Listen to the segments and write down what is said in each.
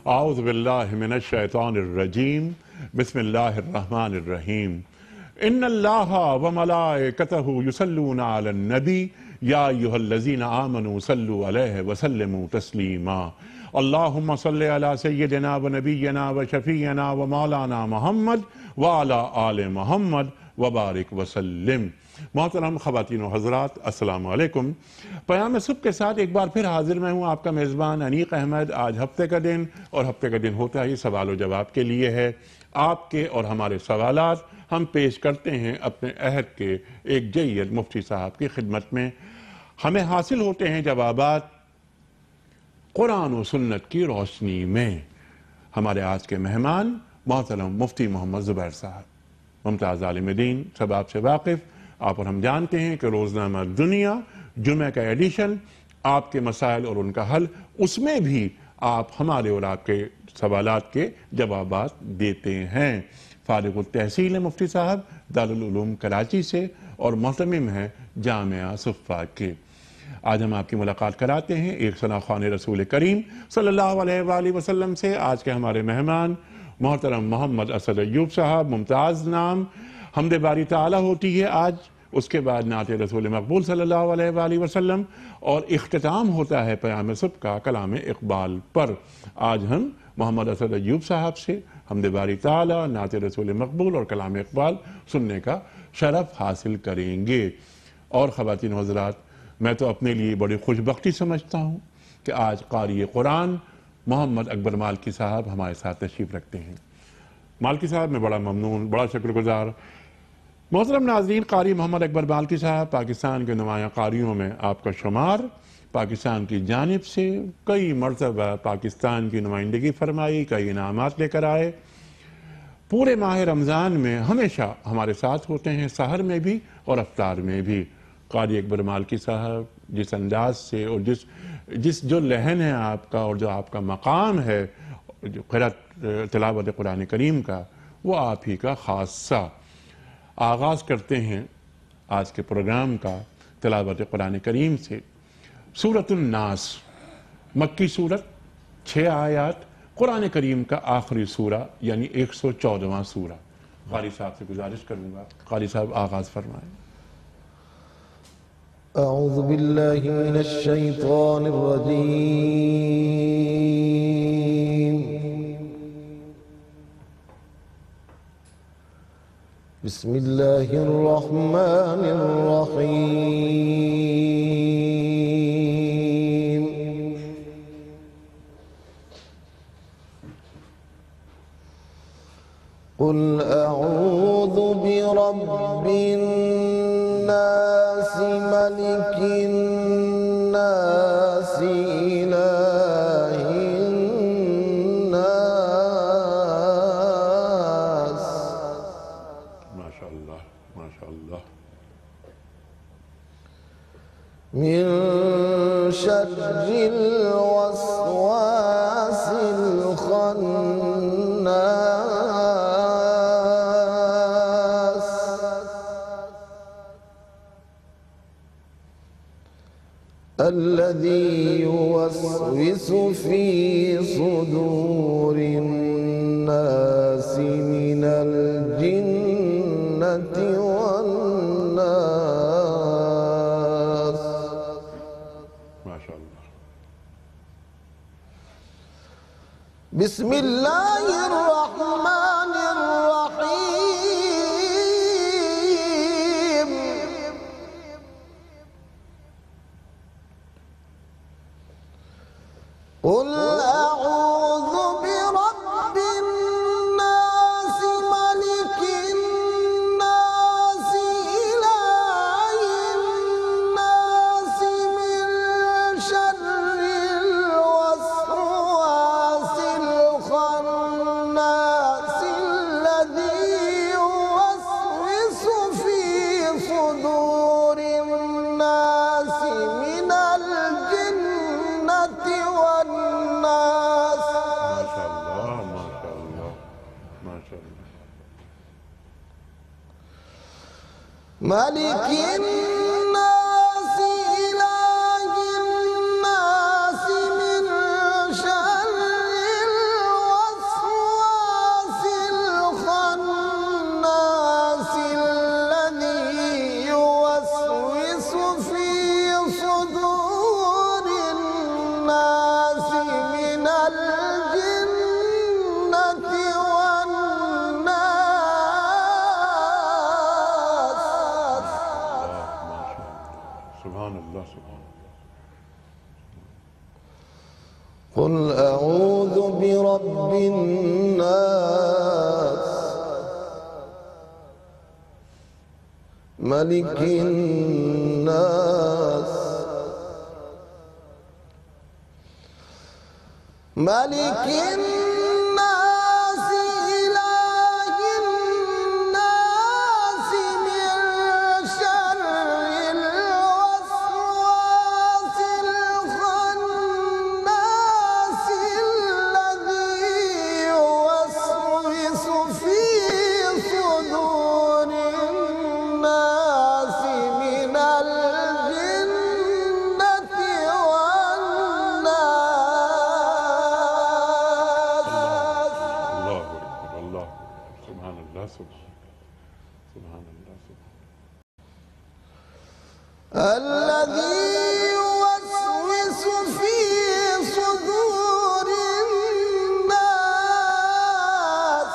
اعوذ باللہ من الشیطان الرجیم بسم اللہ الرحمن الرحیم ان اللہ وملائکتہ یصلون علی النبی یا ایھا الذین آمنوا صلوا علیہ وسلموا تسلیما اللہم صلی علی سیدنا و نبینا و شفیعنا و مولانا محمد وعلی آل محمد وبارک وسلم۔ محترم خواتین و حضرات، السلام علیکم۔ پیام صبح کے ساتھ ایک بار پھر حاضر میں ہوں، آپ کا میزبان انیق احمد۔ آج ہفتے کا دن، اور ہفتے کا دن ہوتا ہے سوال و جواب کے لیے ہے۔ آپ کے اور ہمارے سوالات ہم پیش کرتے ہیں اپنے عہد کے ایک جید مفتی صاحب کی خدمت میں۔ ہمیں حاصل ہوتے ہیں جوابات قرآن و سنت کی روشنی میں۔ ہمارے آج کے مہمان محترم مفتی محمد زبیر صاحب، ممتاز عالم دین، سب آپ سے واقف۔ آپ اور ہم جانتے ہیں کہ روزنامہ دنیا جمعہ کا ایڈیشن، آپ کے مسائل اور ان کا حل، اس میں بھی آپ ہمارے اور آپ کے سوالات کے جوابات دیتے ہیں۔ فارغ التحصیل ہے مفتی صاحب دارالعلوم کراچی سے، اور محتمم ہیں جامعہ صفہ کے۔ آج ہم آپ کی ملاقات کراتے ہیں ایک ثنا خوان رسول کریم صلی اللہ علیہ وآلہ وسلم سے۔ آج کے ہمارے مہمان محترم محمد اسد ایوب صاحب، ممتاز نام۔ حمد باری تعالی ہوتی ہے آج، اس کے بعد نعت رسول مقبول صلی اللہ علیہ وآلہ وسلم، اور اختتام ہوتا ہے پیام صبح کا کلام اقبال پر۔ آج ہم محمد اسد ایوب صاحب سے حمد باری تعالی، نعت رسول مقبول اور کلام اقبال سننے کا شرف حاصل کریں گے۔ اور خواتین و حضرات، میں تو اپنے لیے بڑی خوش بختی سمجھتا ہوں کہ آج قاری قرآن محمد اکبر مالکی صاحب ہمارے ساتھ تشریف رکھتے ہیں۔ مالکی صاحب میں بڑا ممنون، بڑا شکر گزار۔ محترم ناظرین، قاری محمد اکبر مالکی صاحب پاکستان کے نمایاں قاریوں میں آپ کا شمار، پاکستان کی جانب سے کئی مرتبہ پاکستان کی نمائندگی فرمائی، کئی انعامات لے کر آئے۔ پورے ماہ رمضان میں ہمیشہ ہمارے ساتھ ہوتے ہیں، سحر میں بھی اور افطار میں بھی۔ قاری اکبر مالکی صاحب جس انداز سے اور جس جو لہن ہے آپ کا، اور جو آپ کا مقام ہے جو قرأت تلاوت قرآن کریم کا، وہ آپ ہی کا خاصہ۔ آغاز کرتے ہیں آج کے پروگرام کا تلاوت قرآن کریم سے۔ سورۃ الناس، مکی سورت، 6 آیات، قرآن کریم کا آخری سورہ، یعنی 114واں سورہ۔ قاری صاحب سے گزارش کروں گا، قاری صاحب آغاز فرمائیں۔ اعوذ باللہ من الشیطان الرجیم، بسم اللہ الرحمن الرحیم۔ قل اعوذ برب الناس ملک الناس الہ الناس۔ ماشاءاللہ ماشاءاللہ۔ من شر الوسواس الخناس الذي يوسوس في صدور الناس من الجنة والناس۔ ماشاءاللہ۔ بسم اللہ الرحمن الرحیم۔ قل اعوذ برب الناس ملک الناس الہ الناس من شر الوسواس الخناس الذي يوسوس في صدور الناس من الجنة والناس۔ ماشاءاللہ ماشاءاللہ ماشاءاللہ۔ ملك الناس إله الناس من شر اللہ سبحان قل اعوذ برب الناس ملك الناس ملك الناس إله الناس من شر الوسواس الخناس الذي يوسوس في صدور الناس من الجنة والناس. سبحان اللہ سبحان الذي يوسوس في صدور الناس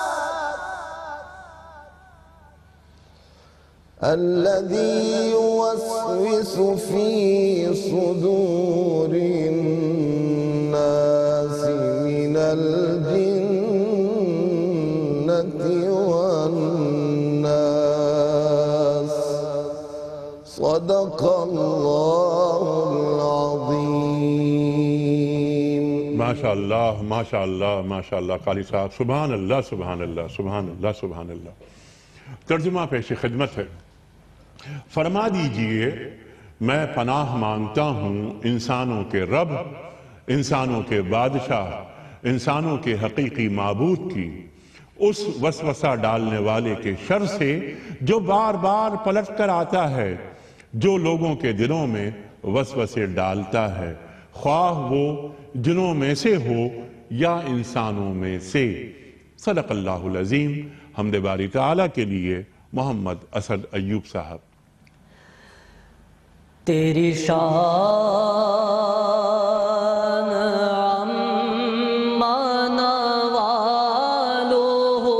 الذي يوسوس في صدور الناس من الجنة والناس. صدق الله العظيم. ماشاءاللہ ماشاءاللہ ماشاءاللہ قاری صاحب سبحان اللہ سبحان اللہ سبحان اللہ سبحان اللہ. ترجمہ پیش خدمت ہے. فرما دیجئے میں پناہ مانگتا ہوں انسانوں کے رب، انسانوں کے بادشاہ، انسانوں کے حقیقی معبود کی اس وسوسہ ڈالنے والے کے شر سے جو بار بار پلٹ کر آتا ہے، جو لوگوں کے دلوں میں وسوسے ڈالتا ہے، خواہ وہ جنوں میں سے ہو یا انسانوں میں سے. صدق اللہ العظیم. حمد باری تعالیٰ کے لیے محمد اسد ایوب صاحب. تیری شان عمان والو ہو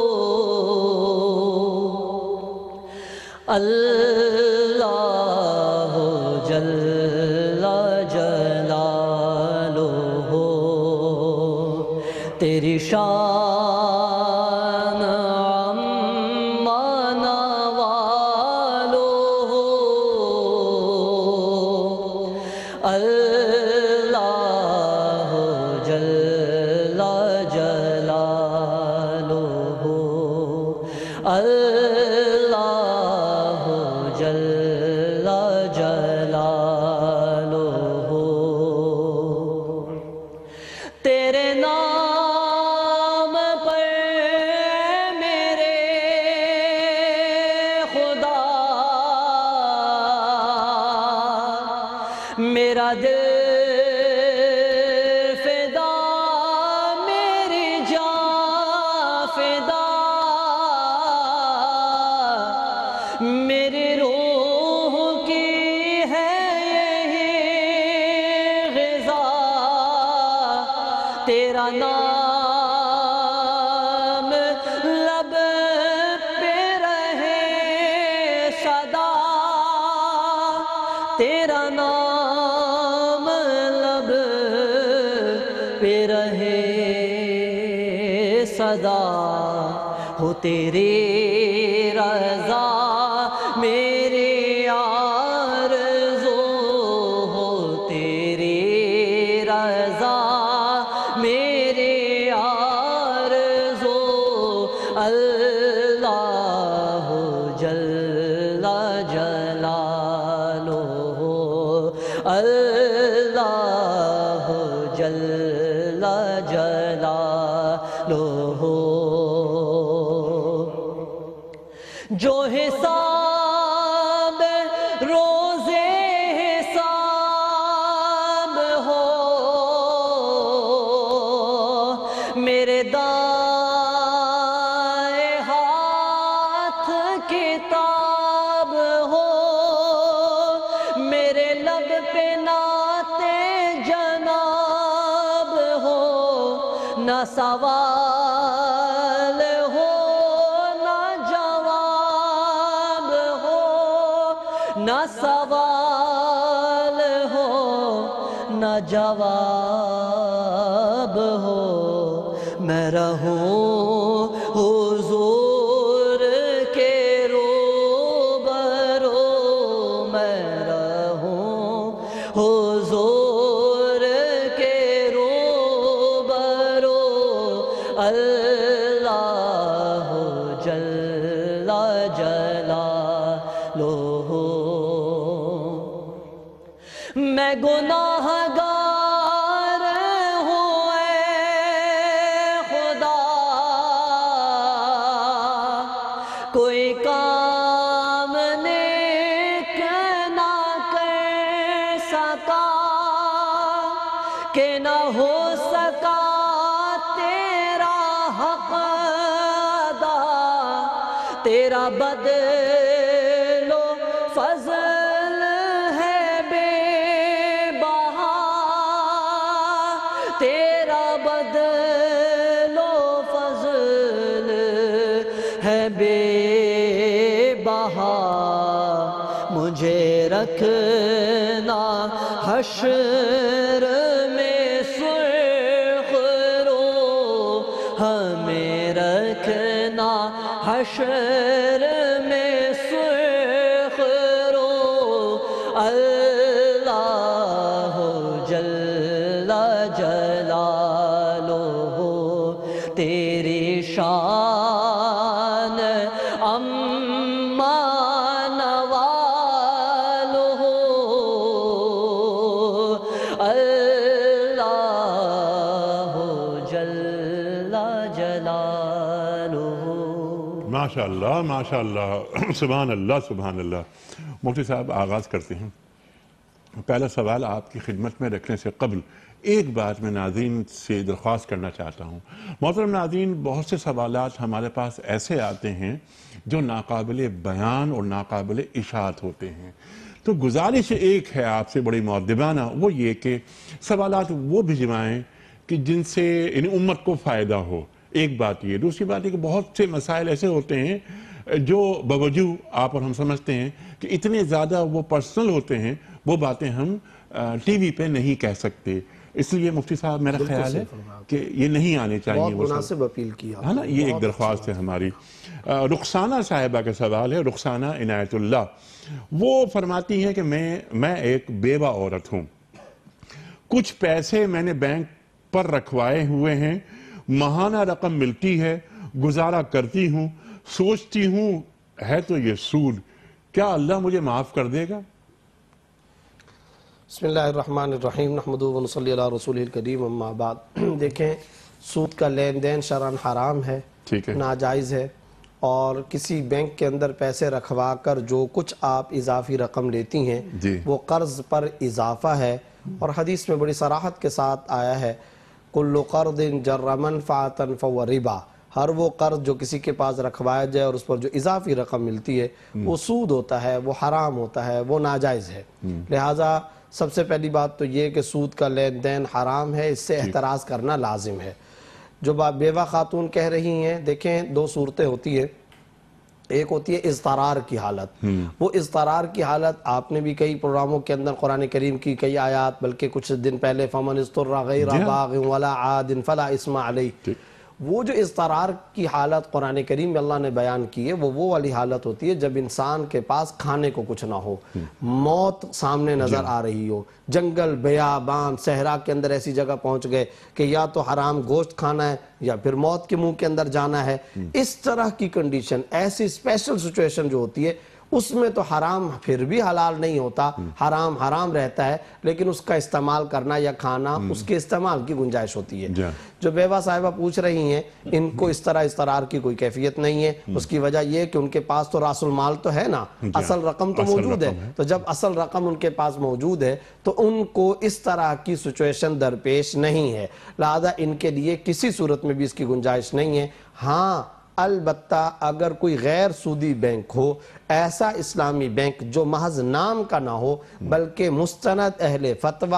اللہ جل جلالہ ہو. تیری شان عمان والو ہو اللہ جل جلالہ ہو اللہ جل جلالہ ہو. تیرے نام پر میرے خدا میرا دل فدا میری جان فدا میری روح کی ہے یہی غذا. تیرا نام لب پہ رہے صدا. تیرا نام لب پہ رہے صدا. ہو تیری رضا میری آرزو ہو تیری رضا میری آرزو. اللہ جل جلالہ ہو اللہ جل جلالہ ہو. جو حساب روزے حساب ہو میرے دائیں ہاتھ کتاب ہو میرے لب پہ نعت جناب ہو. نہ سوال ہو نہ جواب ہو نہ سوال جواب ہو میں رہوں حضور کے روبرو میں رہوں حضور کے روبرو اللہ جل جلالہ میں گناہ گار ہوں اے خدا کوئی کام نیک نہ کر سکا کہ نہ ہو سکا تیرا حق ادا تیرا بدل و فضل ہے بے بہا تیرا بدل و فضل ہے بے بہا مجھے رکھنا حشر میں سرخ رو ہمیں رکھنا حشر میں سرخ رو اللہ جل جلالہ تیری شان امان والہ اللہ جل جلالہ ماشاءاللہ ماشاءاللہ سبحان اللہ سبحان اللہ۔ مفتی صاحب آغاز کرتے ہیں۔ پہلا سوال آپ کی خدمت میں رکھنے سے قبل ایک بات میں ناظرین سے درخواست کرنا چاہتا ہوں۔ محترم ناظرین، بہت سے سوالات ہمارے پاس ایسے آتے ہیں جو ناقابل بیان اور ناقابل اشاعت ہوتے ہیں، تو گزارش ایک ہے آپ سے بڑی مؤدبانہ، وہ یہ کہ سوالات وہ بھجوائیں کہ جن سے امت کو فائدہ ہو۔ ایک بات یہ، دوسری بات یہ کہ بہت سے مسائل ایسے ہوتے ہیں جو بوجہ آپ اور ہم سمجھتے ہیں کہ اتنے زیادہ وہ پرسنل ہوتے ہیں، وہ باتیں ہم ٹی وی پہ نہیں کہہ سکتے، اس لیے مفتی صاحب میرا خیال ہے کہ یہ نہیں آنے چاہیے۔ بہت مناسب اپیل کیا ہے نا، یہ ایک درخواست ہے ہماری۔ رخسانہ صاحبہ کا سوال ہے، رخسانہ عنایت اللہ، وہ فرماتی ہیں کہ میں ایک بیوہ عورت ہوں، کچھ پیسے میں نے بینک پر رکھوائے ہوئے ہیں، ماہانہ رقم ملتی ہے، گزارا کرتی ہوں، سوچتی ہوں ہے تو یہ سود، کیا اللہ مجھے معاف کر دے گا؟ بسم اللہ الرحمن الرحیم نحمدہ و نصلی علی رسولہ الکریم اما بعد۔ دیکھیں، سود کا لین دین شرعاً حرام ہے، ناجائز ہے، اور کسی بینک کے اندر پیسے رکھوا کر جو کچھ آپ اضافی رقم لیتی ہیں وہ قرض پر اضافہ ہے، اور حدیث میں بڑی صراحت کے ساتھ آیا ہے کل قرض جر منفعۃ فہو ربا، ہر وہ قرض جو کسی کے پاس رکھوایا جائے اور اس پر جو اضافی رقم ملتی ہے وہ سود ہوتا ہے، وہ حرام ہوتا ہے، وہ ناجائز ہے۔ لہٰذا سب سے پہلی بات تو یہ کہ سود کا لین دین حرام ہے، اس سے احتراز کرنا لازم ہے۔ جو بیوہ خاتون کہہ رہی ہیں، دیکھیں دو صورتیں ہوتی ہیں، ایک ہوتی ہے اضطرار کی حالت، وہ اضطرار کی حالت آپ نے بھی کئی پروگراموں کے اندر قرآن کریم کی کئی آیات، بلکہ کچھ دن پہلے فَمَنِ اضْطُرَّ غَيْرَ بَاغٍ وَلَا عَادٍ فَلَا إِثْمَ عَلَيْهِ، وہ جو اضطرار کی حالت قرآن کریم میں اللہ نے بیان کی ہے وہ والی حالت ہوتی ہے جب انسان کے پاس کھانے کو کچھ نہ ہو، موت سامنے نظر آ رہی ہو، جنگل بیابان صحرا کے اندر ایسی جگہ پہنچ گئے کہ یا تو حرام گوشت کھانا ہے یا پھر موت کے منہ کے اندر جانا ہے۔ اس طرح کی کنڈیشن، ایسی اسپیشل سچویشن جو ہوتی ہے، اس میں تو حرام پھر بھی حلال نہیں ہوتا، حرام حرام رہتا ہے، لیکن اس کا استعمال کرنا یا کھانا اس کے استعمال کی گنجائش ہوتی ہے۔ جو بیوہ صاحبہ پوچھ رہی ہیں، ان کو اس طرح اضطرار کی کوئی کیفیت نہیں ہے، اس کی وجہ یہ کہ ان کے پاس تو راس المال تو ہے نا، اصل رقم تو موجود ہے، تو جب اصل رقم ان کے پاس موجود ہے تو ان کو اس طرح کی سچویشن درپیش نہیں ہے، لہذا ان کے لیے کسی صورت میں بھی اس کی گنجائش نہیں ہے۔ ہاں البتہ اگر کوئی غیر سودی بینک ہو، ایسا اسلامی بینک جو محض نام کا نہ ہو بلکہ مستند اہل فتویٰ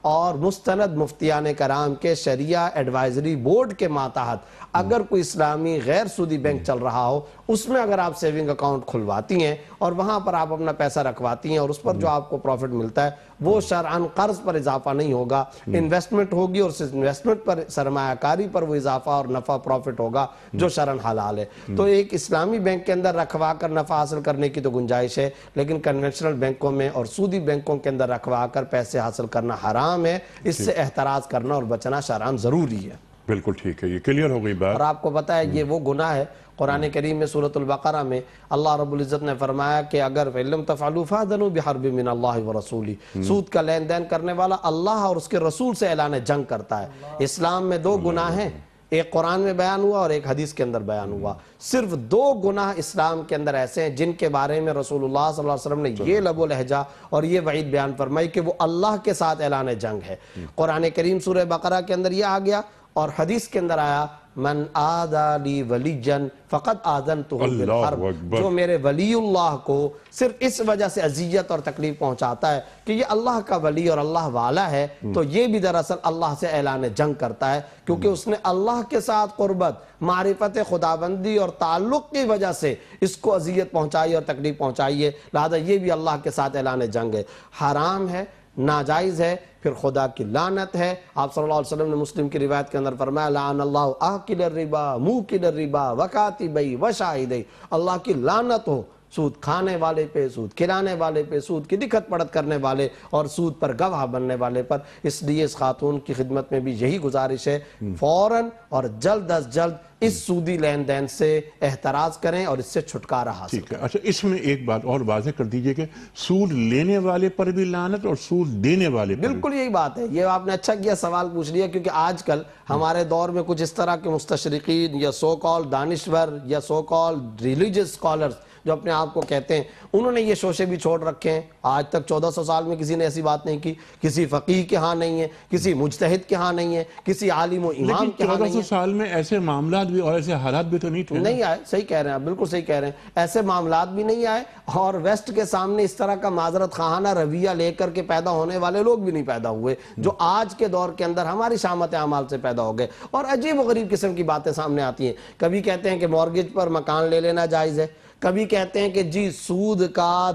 اور مستند مفتیان کرام کے شریعہ ایڈوائزری بورڈ کے ماتحت اگر کوئی اسلامی غیر سودی بینک چل رہا ہو، اس میں اگر آپ سیونگ اکاؤنٹ کھلواتی ہیں اور وہاں پر آپ اپنا پیسہ رکھواتی ہیں اور اس پر جو آپ کو پروفٹ ملتا ہے وہ شرعاً قرض پر اضافہ نہیں ہوگا، انویسٹمنٹ ہوگی اور انویسٹمنٹ پر سرمایہ کاری پر وہ اضافہ اور نفع پروفٹ ہوگا جو شرعاً حلال ہے۔ تو ایک اسلامی بینک کے اندر رکھوا کر نفع حاصل کرنے کی تو گنجائش ہے، لیکن کنونشنل بینکوں میں اور سودی بینکوں کے اندر رکھوا کر پیسے حاصل کرنا حرام ہے، اس سے احتراز کرنا اور بچنا شرعاً ضروری ہے۔ بالکل ٹھیک ہے، یہ کلیئر ہو گئی بات۔ اور آپ کو پتہ ہے یہ وہ گناہ ہے، قرآن کریم میں سورۃ البقرہ میں اللہ رب العزت نے فرمایا کہ اگر فَإِن لَمْ تَفْعَلُوا فَأْذَنُوا بِحَرْبٍ مِّنَ اللَّهِ وَرَسُولِهِ، سود کا لین دین کرنے والا اللہ اور اس کے رسول سے اعلان جنگ کرتا ہے۔ اسلام میں دو گناہ ہیں، ایک قرآن میں بیان ہوا اور ایک حدیث کے اندر بیان ہوا۔ صرف دو گناہ اسلام کے اندر ایسے ہیں جن کے بارے میں رسول اللہ صلی اللہ علیہ وسلم نے یہ لب و لہجہ اور یہ وعید بیان فرمائی کہ وہ اللہ کے ساتھ اعلان جنگ ہے۔ قرآن کریم سورہ بقرہ کے اندر یہ آ گیا اور حدیث کے اندر آیا من آذا لی ولیجن فقد آذنتہ بالحرب، جو میرے ولی اللہ کو صرف اس وجہ سے اذیت اور تکلیف پہنچاتا ہے کہ یہ اللہ کا ولی اور اللہ والا ہے، تو یہ بھی دراصل اللہ سے اعلان جنگ کرتا ہے، کیونکہ اس نے اللہ کے ساتھ قربت، معرفت خداوندی اور تعلق کی وجہ سے اس کو اذیت پہنچائی اور تکلیف پہنچائی ہے، لہذا یہ بھی اللہ کے ساتھ اعلان جنگ ہے، حرام ہے، ناجائز ہے، پھر خدا کی لعنت ہے۔ آپ صلی اللہ علیہ وسلم نے مسلم کی روایت کے اندر فرمایا لعن اللہ آکل الربا موکل الربا وکاتبی وشاہدی، اللہ کی لعنت ہو سود کھانے والے پہ، سود کھلانے والے پہ، سود کی دکھت پڑت کرنے والے اور سود پر گواہ بننے والے پر۔ اس لیے اس خاتون کی خدمت میں بھی یہی گزارش ہے، فوراً اور جلد از جلد اس سودی لین دین سے احتراز کریں اور اس سے چھٹکارا حاصل کریں۔ اچھا، اس میں ایک بات اور واضح کر دیجئے کہ سود لینے والے پر بھی لعنت اور سود دینے والے پر بالکل یہی بات ہے۔ یہ آپ نے اچھا کیا سوال پوچھ لیا، کیونکہ آج کل ہمارے دور میں کچھ اس طرح کے مستشرقین یا سو کال دانشور یا سو کال ریلیجس اسکالرز جو اپنے آپ کو کہتے ہیں، انہوں نے یہ شوشے بھی چھوڑ رکھے ہیں۔ آج تک 1400 سال میں کسی نے ایسی بات نہیں کی، کسی فقیہ کے ہاں نہیں ہے، کسی مجتہد کے ہاں نہیں ہے، کسی عالم و امام کے ہاں نہیں ہے۔ 1400 سال میں ایسے معاملات بھی اور ایسے حالات بھی تو نہیں تھے، نہیں آئے، صحیح کہہ رہے ہیں آپ، بالکل صحیح کہہ رہے ہیں، ایسے معاملات بھی نہیں آئے، اور ویسٹ کے سامنے اس طرح کا معذرت خواہانہ رویہ لے کر کے پیدا ہونے والے لوگ بھی نہیں پیدا ہوئے جو آج کے دور کے اندر ہماری شامت اعمال سے پیدا ہو گئے، اور عجیب و غریب قسم کی باتیں سامنے آتی ہیں۔ کبھی کہتے ہیں کہ مورگیج پر مکان لے لینا جائز ہے، کبھی کہتے ہیں کہ جی سود کا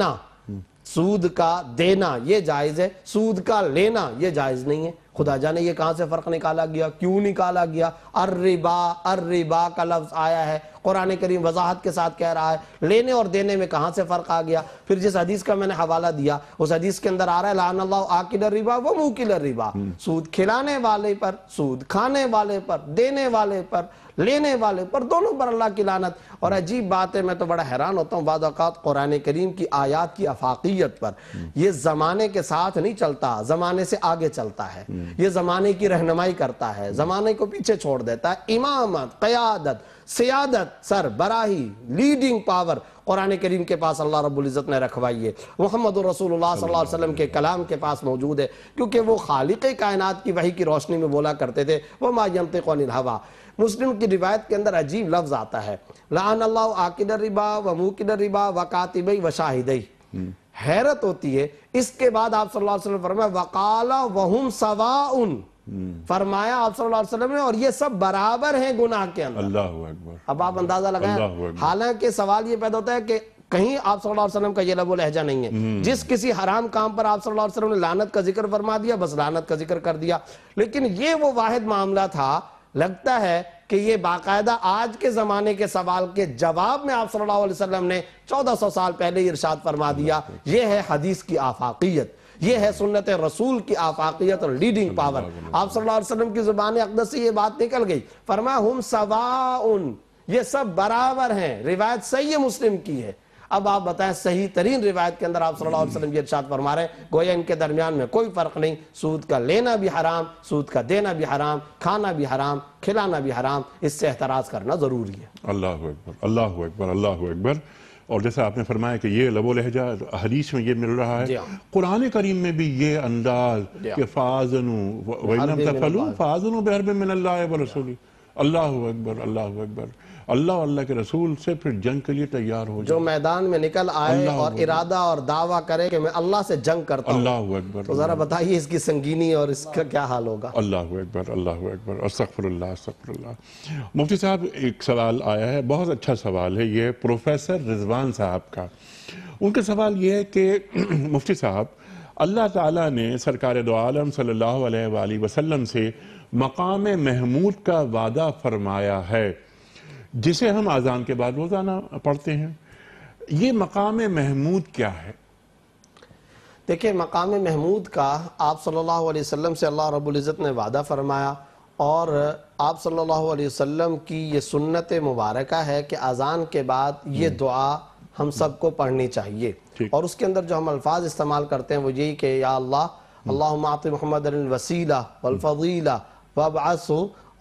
دینا یہ جائز ہے، سود کا لینا یہ جائز نہیں ہے۔ خدا جانے یہ کہاں سے فرق نکالا گیا، کیوں نکالا گیا؟ الربا کا لفظ آیا ہے، قرآن کریم وضاحت کے ساتھ کہہ رہا ہے، لینے اور دینے میں کہاں سے فرق آ گیا؟ پھر جس حدیث کا میں نے حوالہ دیا اس حدیث کے اندر آ رہا ہے لعن اللہ آکل الربا و موکل الربا، سود کھلانے والے پر، سود کھانے والے پر، دینے والے پر، لینے والے پر، دونوں پر اللہ کی لعنت۔ اور عجیب بات ہے، میں تو بڑا حیران ہوتا ہوں بعض اوقات قرآن کریم کی آیات کی افاقیت پر۔ یہ زمانے کے ساتھ نہیں چلتا، زمانے سے آگے چلتا ہے، یہ زمانے کی رہنمائی کرتا ہے، زمانے کو پیچھے چھوڑ دیتا ہے۔ امامت، قیادت، سیادت، سربراہی، لیڈنگ پاور قرآن کریم کے پاس اللہ رب العزت نے رکھوائی ہے، محمد رسول اللہ صلی اللہ علیہ وسلم کے کلام کے پاس موجود ہے، کیونکہ وہ خالق کائنات کی وحی کی روشنی میں بولا کرتے تھے، وَمَا يَنطِقُ عَنِ الْهَوَىٰ۔ مسلم کی روایت کے اندر عجیب لفظ آتا ہے لعن اللہ آکل الربا وموکل الربا وکاتبی وشاہدی۔ حیرت ہوتی ہے، اس کے بعد آپ صلی اللہ علیہ وسلم فرمایا وقال وہم سواء، فرمایا آپ صلی اللہ علیہ وسلم نے اور یہ سب برابر ہیں گناہ کے اندر۔ اللہ اکبر۔ اب آپ اندازہ لگائیں، حالانکہ سوال یہ پیدا ہوتا ہے کہ کہیں آپ صلی اللہ علیہ وسلم کا یہ لب و لہجہ نہیں ہے، جس کسی حرام کام پر آپ صلی اللہ علیہ وسلم نے لعنت کا ذکر فرما دیا، بس لعنت کا ذکر کر دیا، لیکن یہ وہ واحد معاملہ تھا، لگتا ہے کہ یہ باقاعدہ آج کے زمانے کے سوال کے جواب میں آپ صلی اللہ علیہ وسلم نے 1400 سال پہلے ارشاد فرما دیا۔ یہ ہے حدیث کی آفاقیت، یہ ہے سنت رسول کی آفاقیت اور لیڈنگ پاور۔ آپ صلی اللہ علیہ وسلم کی زبان اقدس سے یہ بات نکل گئی، فرمایا ہم سواء، یہ سب برابر ہیں۔ روایت صحیح مسلم کی ہے۔ اب آپ بتائیں صحیح ترین روایت کے اندر آپ صلی اللہ علیہ وسلم یہ ارشاد فرما رہے ہیں گویا ان کے درمیان میں کوئی فرق نہیں، سود کا لینا بھی حرام، سود کا دینا بھی حرام، کھانا بھی حرام، کھلانا بھی حرام، اس سے احتراز کرنا ضروری ہے۔ اللہ اکبر، اللہ اکبر، اللہ اکبر۔ اور جیسا آپ نے فرمایا کہ یہ لب و لہجہ حدیث میں یہ مل رہا ہے، قرآن کریم میں بھی یہ انداز کہ فَآذَنُوا وَإِن لَمْ تَفْعَلُوا فَآذَنُوا بِحَرْبٍ مِّنَ اللَّهِ وَرَسُولِهِ۔ اللہ اکبر، اللہ اکبر۔ اللہ اور اللہ کے رسول سے پھر جنگ کے لیے تیار ہو جو جائے. میدان میں نکل آئے اور ارادہ اور دعویٰ کرے کہ میں اللہ سے جنگ کرتا ہوں. اللہ اکبر. تو ذرا بتائیے اس کی سنگینی اور اس کا کیا حال ہوگا. اللہ اکبر اللہ اکبر. استغفر اللہ استغفر اللہ. مفتی صاحب ایک سوال آیا ہے, بہت اچھا سوال ہے یہ, پروفیسر رضوان صاحب کا. ان کا سوال یہ ہے کہ مفتی صاحب, اللہ تعالیٰ نے سرکار دو عالم صلی اللہ علیہ وآلہ وسلم سے مقام محمود کا وعدہ فرمایا ہے جسے ہم اذان کے بعد روزانہ پڑھتے ہیں. یہ مقام محمود کیا ہے؟ دیکھیں, مقام محمود کا آپ صلی اللہ علیہ وسلم سے اللہ رب العزت نے وعدہ فرمایا, اور آپ صلی اللہ علیہ وسلم کی یہ سنت مبارکہ ہے کہ اذان کے بعد یہ دعا ہم سب کو پڑھنی چاہیے. اور اس کے اندر جو ہم الفاظ استعمال کرتے ہیں وہ یہی کہ یا اللہ اللہم اعط محمد الوسیلہ والفضیلہ وابعثہ,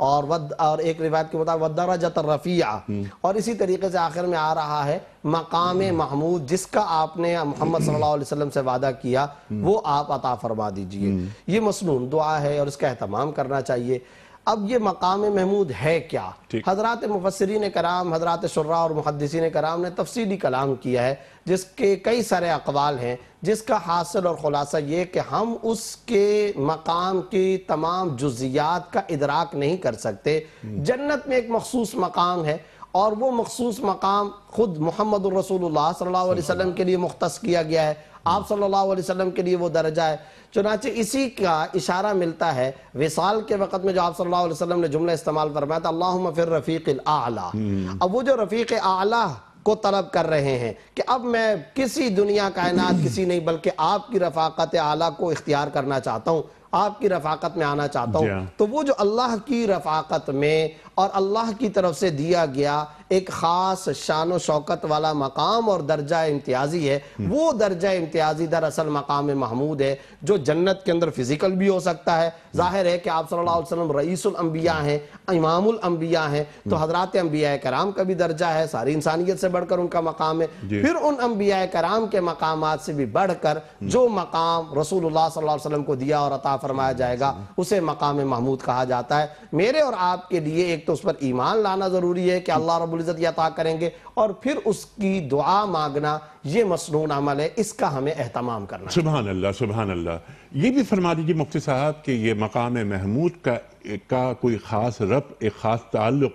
اور ایک روایت کے مطابق والدرجۃ الرفیعہ, اور اسی طریقے سے آخر میں آ رہا ہے مقام محمود جس کا آپ نے محمد صلی اللہ علیہ وسلم سے وعدہ کیا وہ آپ عطا فرما دیجئے. یہ مسنون دعا ہے اور اس کا اہتمام کرنا چاہیے. اب یہ مقام محمود ہے کیا؟ حضرات مفسرین کرام, حضرات شراح اور محدثین کرام نے تفصیلی کلام کیا ہے جس کے کئی سارے اقوال ہیں, جس کا حاصل اور خلاصہ یہ کہ ہم اس کے مقام کی تمام جزیات کا ادراک نہیں کر سکتے. جنت میں ایک مخصوص مقام ہے اور وہ مخصوص مقام خود محمد الرسول اللہ صلی اللہ علیہ وسلم کے لیے مختص کیا گیا ہے, آپ صلی اللہ علیہ وسلم کے لیے وہ درجہ ہے. چنانچہ اسی کا اشارہ ملتا ہے وصال کے وقت میں جو آپ صلی اللہ علیہ وسلم نے جملہ استعمال فرمایا تھا اللہم فی الرفیق الاعلی. اب وہ جو رفیق اعلی کو طلب کر رہے ہیں کہ اب میں کسی دنیا کائنات کسی نہیں بلکہ آپ کی رفاقت اعلی کو اختیار کرنا چاہتا ہوں, آپ کی رفاقت میں آنا چاہتا ہوں. تو وہ جو اللہ کی رفاقت میں اور اللہ کی طرف سے دیا گیا ایک خاص شان و شوکت والا مقام اور درجہ امتیازی ہے, وہ درجہ امتیازی دراصل مقام محمود ہے جو جنت کے اندر فزیکل بھی ہو سکتا ہے. ظاہر ہے کہ آپ صلی اللہ علیہ وسلم رئیس الانبیاء ہیں, امام الانبیاء ہیں, تو حضرات انبیاء کرام کا بھی درجہ ہے, ساری انسانیت سے بڑھ کر ان کا مقام ہے. پھر ان انبیاء کرام کے مقامات سے بھی بڑھ کر جو مقام رسول اللہ صلی اللہ علیہ وسلم کو دیا اور عطا فرمایا جائے گا اسے مقام محمود کہا جاتا ہے. میرے اور آپ کے لیے ایک تو اس پر ایمان لانا ضروری ہے کہ اللہ رب العزت یہ عطا کریں گے, اور پھر اس کی دعا مانگنا یہ مسنون عمل ہے, اس کا ہمیں اہتمام کرنا. سبحان اللہ سبحان اللہ. یہ بھی فرما دیجیے مفتی صاحب کہ یہ مقام محمود کا کوئی خاص ربط, ایک خاص تعلق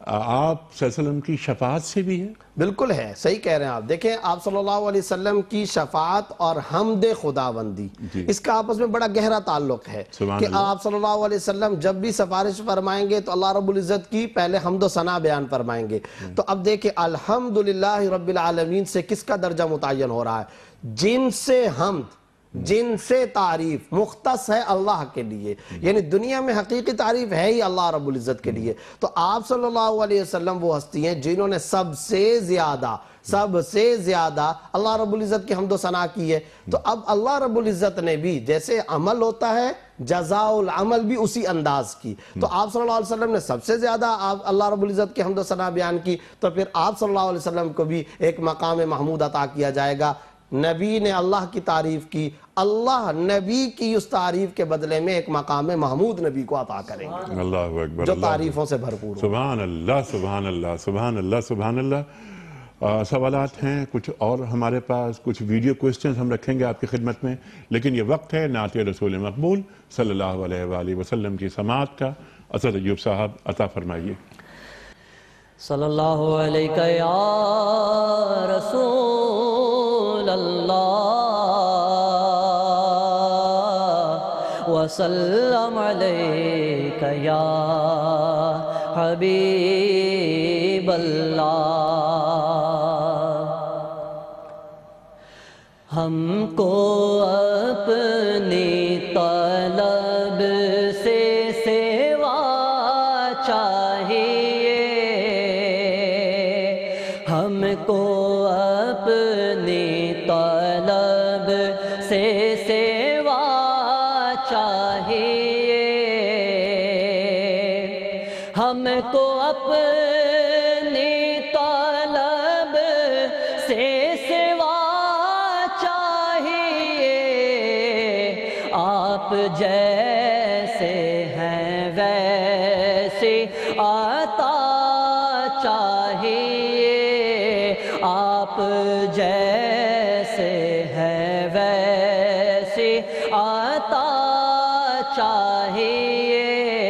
آپ صلی اللہ علیہ وسلم کی شفاعت سے بھی ہے؟ بالکل ہے, صحیح کہہ رہے ہیں آپ. دیکھیں آپ صلی اللہ علیہ وسلم کی شفاعت اور حمد خداوندی اس کا آپس میں بڑا گہرا تعلق ہے کہ آپ صلی اللہ علیہ وسلم جب بھی سفارش فرمائیں گے تو اللہ رب العزت کی پہلے حمد و ثنا بیان فرمائیں گے. تو اب دیکھیں الحمدللہ رب العالمین سے کس کا درجہ متعین ہو رہا ہے؟ جن سے حمد, جن سے تعریف مختص ہے اللہ کے لیے, یعنی دنیا میں حقیقی تعریف ہے ہی اللہ رب العزت کے لیے. تو آپ صلی اللہ علیہ وسلم وہ ہستی ہیں جنہوں نے سب سے زیادہ اللہ رب العزت کی حمد و ثنا کی ہے. تو اب اللہ رب العزت نے بھی جیسے عمل ہوتا ہے جزاء العمل بھی اسی انداز کی, تو آپ صلی اللہ علیہ وسلم نے سب سے زیادہ اللہ رب العزت کی حمد و ثنا بیان کی, تو پھر آپ صلی اللہ علیہ وسلم کو بھی ایک مقام محمود عطا کیا جائے گا. نبی نے اللہ کی تعریف کی, اللہ نبی کی اس تعریف کے بدلے میں ایک مقام محمود نبی کو عطا کریں گے. اللہ اکبر, جو تعریفوں سے بھرپور. سبحان اللہ سبحان اللہ سبحان اللہ سبحان اللہ. سوالات ہیں کچھ اور ہمارے پاس, کچھ ویڈیو کوئسچنز ہم رکھیں گے آپ کی خدمت میں, لیکن یہ وقت ہے نعت رسول مقبول صلی اللہ علیہ وآلہ وسلم کی سماعت کا. اسد ایوب صاحب عطا فرمائیے. صلی اللہ علیہ یا رسول اللہ وسلم علیک یا حبیب اللہ. ہم کو اپنی طلب سے سوا چاہیے, ہم کو اپنی طلب سے سوا چاہیے, ہم کو اپنی طلب سے سوا چاہیے, آپ جیسے ہیں ویسے عطا چاہیے. جیسے ہے ویسے عطا چاہیے،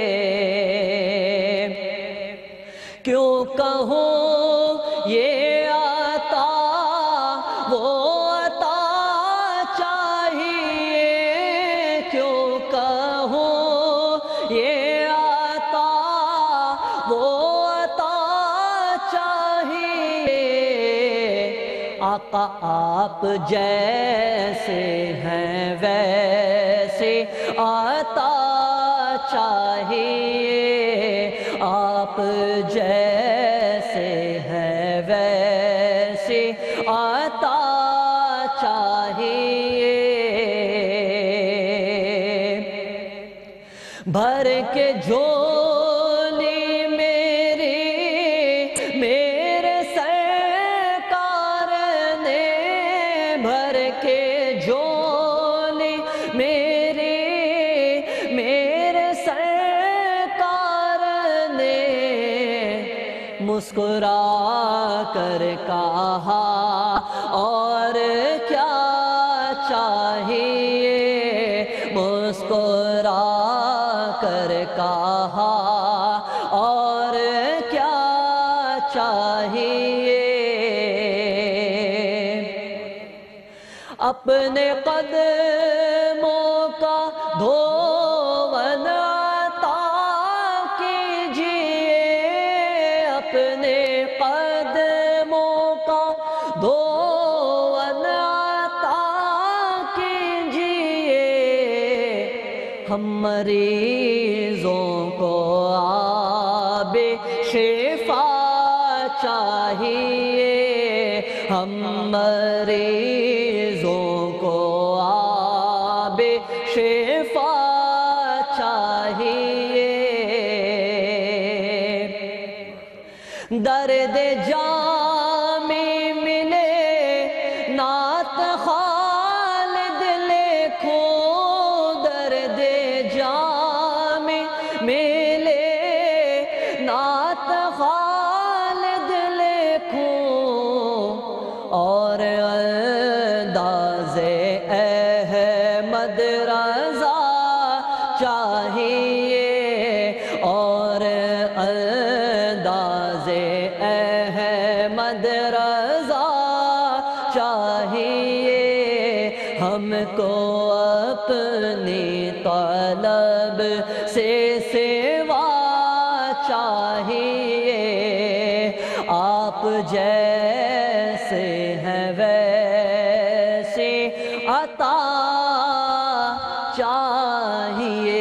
کیوں کہوں یہ عطا وہ عطا چاہیے، کیوں کہوں یہ عطا وہ عطا چاہیے، آقا آپ جیسے ہیں ویسے عطا چاہیے، آپ جیسے ہیں ویسے عطا چاہیے، بھر کے جھولی میری میرے سرکار نے، بھر کے جھولی میری میرے سرکار نے، مسکرا کر کہا اور کیا چاہیے، مسکرا کر کہا اور کیا چاہیے، اپنے قدموں کا دھون عطا کیجئے، اپنے قدموں کا دھون عطا کیجئے، ہم مریضوں کو آب شفا چاہیے، ہم مریضوں کو آب شفا چاہیے، درد جامی ملے نعت خالد لکھو، درد جامی ملے نعت خالد لکھو، اور انداز احمد رضا چاہیے، اور انداز احمد رضا چاہیے، ہم کو اپنی طلب سے سوا چاہیے، آپ جیسے ہیں ویسے عطا چاہیے۔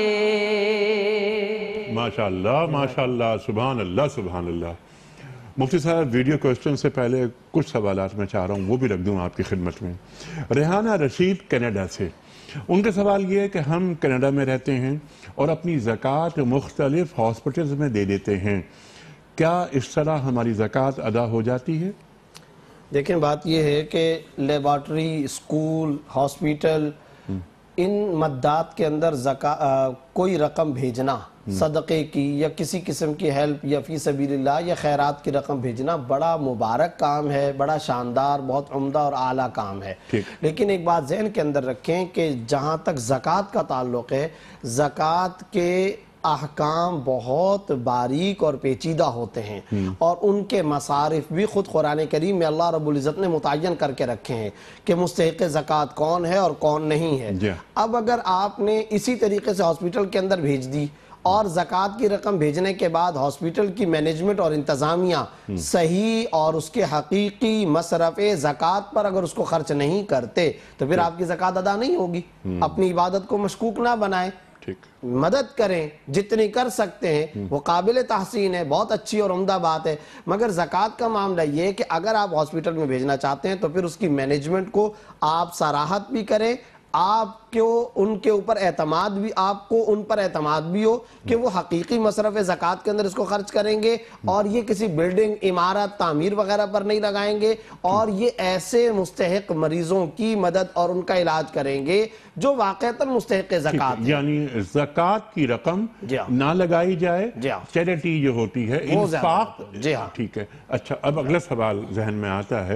ماشاءاللہ ماشاءاللہ، سبحان اللہ سبحان اللہ۔ مفتی صاحب، ویڈیو کوسچن سے پہلے کچھ سوالات میں چاہ رہا ہوں وہ بھی رکھ دوں آپ کی خدمت میں۔ ریحانہ رشید کینیڈا سے، ان کا سوال یہ ہے کہ ہم کینیڈا میں رہتے ہیں اور اپنی زکوٰۃ مختلف ہاسپٹلز میں دے دیتے ہیں، کیا اس طرح ہماری زکوٰۃ ادا ہو جاتی ہے؟ دیکھیں، بات یہ ہے کہ لیبارٹری، اسکول، ہاسپیٹل، ان مدات کے اندر کوئی رقم بھیجنا صدقے کی یا کسی قسم کی ہیلپ یا فی سبیل اللہ یا خیرات کی رقم بھیجنا بڑا مبارک کام ہے، بڑا شاندار، بہت عمدہ اور اعلیٰ کام ہے۔ لیکن ایک بات ذہن کے اندر رکھیں کہ جہاں تک زکوٰۃ کا تعلق ہے، زکوٰۃ کے احکام بہت باریک اور پیچیدہ ہوتے ہیں، اور ان کے مصارف بھی خود قرآن کریم میں اللہ رب العزت نے متعین کر کے رکھے ہیں کہ مستحق زکوٰۃ کون ہے اور کون نہیں ہے۔ اب اگر آپ نے اسی طریقے سے ہاسپیٹل کے اندر بھیج دی اور زکوٰۃ کی رقم بھیجنے کے بعد ہاسپیٹل کی مینجمنٹ اور انتظامیہ صحیح اور اس کے حقیقی مصرف زکوٰۃ پر اگر اس کو خرچ نہیں کرتے تو پھر آپ کی زکوٰۃ ادا نہیں ہوگی۔ اپنی عبادت کو مشکوک نہ بنائیں، مدد کریں جتنی کر سکتے ہیں، وہ قابل تحسین ہے، بہت اچھی اور عمدہ بات ہے۔ مگر زکوٰۃ کا معاملہ یہ ہے کہ اگر آپ ہاسپیٹل میں بھیجنا چاہتے ہیں تو پھر اس کی مینجمنٹ کو آپ صراحت بھی کریں، آپ کو ان کے اوپر اعتماد بھی، آپ کو ان پر اعتماد بھی ہو کہ وہ حقیقی مصرف زکوٰۃ کے اندر اس کو خرچ کریں گے، اور یہ کسی بلڈنگ، عمارت، تعمیر وغیرہ پر نہیں لگائیں گے، اور یہ ایسے مستحق مریضوں کی مدد اور ان کا علاج کریں گے جو واقعتاً مستحق زکوٰۃ ہیں۔ یعنی زکوٰۃ کی رقم نہ لگائی جائے، چیریٹی جو ہوتی ہے، انفاق۔ ٹھیک ہے۔ اچھا، اب اگلا سوال ذہن میں آتا ہے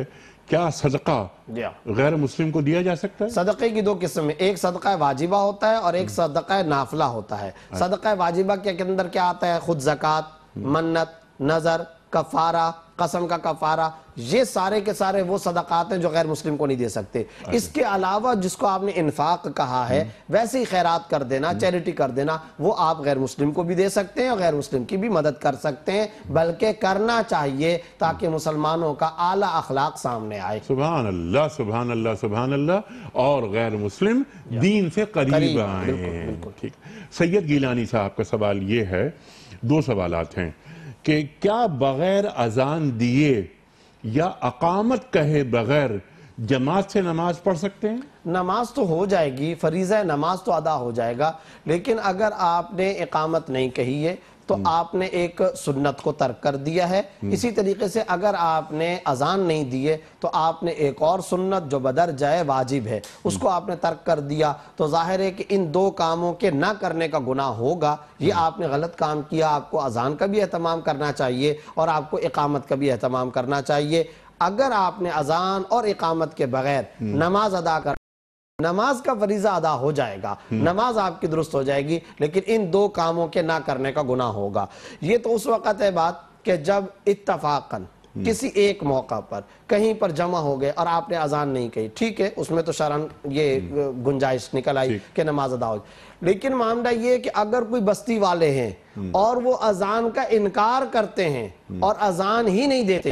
کیا صدقہ غیر مسلم کو دیا جا سکتا ہے؟ صدقے کی دو قسم ہیں، ایک صدقہ واجبہ ہوتا ہے اور ایک صدقہ نافلہ ہوتا ہے۔ صدقہ واجبہ کے اندر کیا آتا ہے؟ خود زکوٰۃ، منت، نظر، کفارہ، قسم کا کفارہ، یہ سارے کے سارے وہ صدقات ہیں جو غیر مسلم کو نہیں دے سکتے۔ اس کے علاوہ جس کو آپ نے انفاق کہا ہے، ویسے ہی خیرات کر دینا، چیریٹی کر دینا، وہ آپ غیر مسلم کو بھی دے سکتے ہیں اور غیر مسلم کی بھی مدد کر سکتے ہیں، بلکہ کرنا چاہیے تاکہ مسلمانوں کا اعلیٰ اخلاق سامنے آئے۔ سبحان اللہ، سبحان اللہ، سبحان اللہ، اور غیر مسلم دین سے قریب آئیں۔ ٹھیک، سید گیلانی صاحب کا سوال یہ ہے، دو سوالات ہیں کہ کیا بغیر اذان دیے یا اقامت کہے بغیر جماعت سے نماز پڑھ سکتے ہیں؟ نماز تو ہو جائے گی، فریضہ نماز تو ادا ہو جائے گا، لیکن اگر آپ نے اقامت نہیں کہی ہے تو آپ نے ایک سنت کو ترک کر دیا ہے۔ اسی طریقے سے اگر آپ نے اذان نہیں دیے تو آپ نے ایک اور سنت جو بدر جائے واجب ہے اس کو آپ نے ترک کر دیا، تو ظاہر ہے کہ ان دو کاموں کے نہ کرنے کا گناہ ہوگا۔ یہ آپ نے غلط کام کیا، آپ کو اذان کا بھی اہتمام کرنا چاہیے اور آپ کو اقامت کا بھی اہتمام کرنا چاہیے۔ اگر آپ نے اذان اور اقامت کے بغیر نماز ادا کر، نماز کا فریضہ ادا ہو جائے گا، نماز آپ کی درست ہو جائے گی، لیکن ان دو کاموں کے نہ کرنے کا گناہ ہوگا۔ یہ تو اس وقت ہے بات کہ جب اتفاقاً کسی ایک موقع پر کہیں پر جمع ہو گئے اور آپ نے اذان نہیں کہی، ٹھیک ہے، اس میں تو شرعاً یہ گنجائش نکل آئی کہ نماز ادا ہو جائے۔ لیکن معاملہ یہ ہے کہ اگر کوئی بستی والے ہیں اور وہ اذان کا انکار کرتے ہیں اور اذان ہی نہیں دیتے،